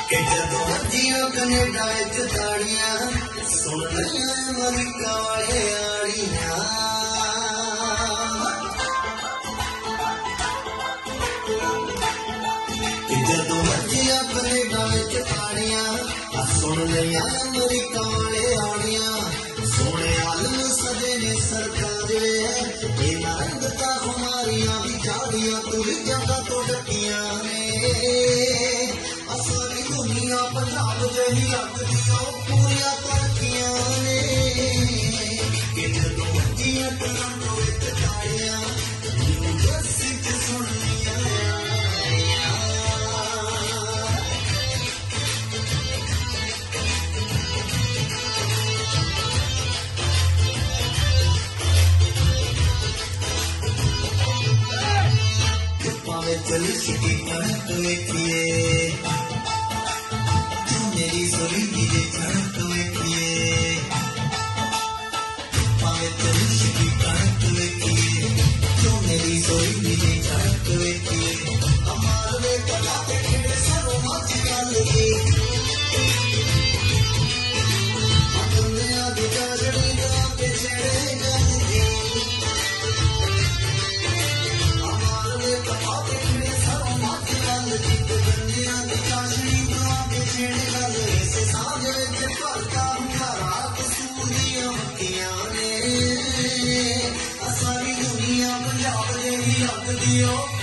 कि जदों वज्जियां कनेडा च ताड़ियां सुन लईयां अमरीका वाले आड़ियां कि जदों वज्जियां कनेडा च ताड़ियां सुन लईयां अमरीका वाले आड़ियां सोने आलम सदे ने सरकारे ये नारंगता हमारियां भी झाड़ियां तुरी जगह तो डकियां ने सारी दुनिया पंजाब जही अगदियां पूरियां तरक्कियां ने कि जदों वज्जियां टोरंटो विच ताड़ियां यूनिवर्सिटी च सुणनियां भावें चली सिटी कणक वेखिए मेरी सोई दी कणक वेखिए भावें चली सिटी कणक वेखिए जो मेरी सोई दी कणक वेखिए अमार वे कला ते खेड़े सरो मच गल की दुनिया दी जाजड़ी दा पे छेड़े गल की अमार वे कला ते खेड़े सरो मच गल की दुनिया दी जाजड़ी दा पे छेड़े गल इस सांझ विच भरता हुंदा रात सूदियां मक्कियां ने सारी दुनिया पंजाब जेही अगदियों